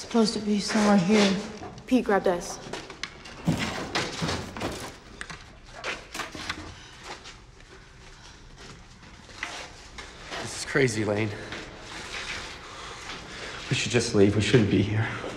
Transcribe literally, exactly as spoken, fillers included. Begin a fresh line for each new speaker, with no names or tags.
supposed to be somewhere here.
Pete, grab this.
This is crazy, Lane. We should just leave. We shouldn't be here.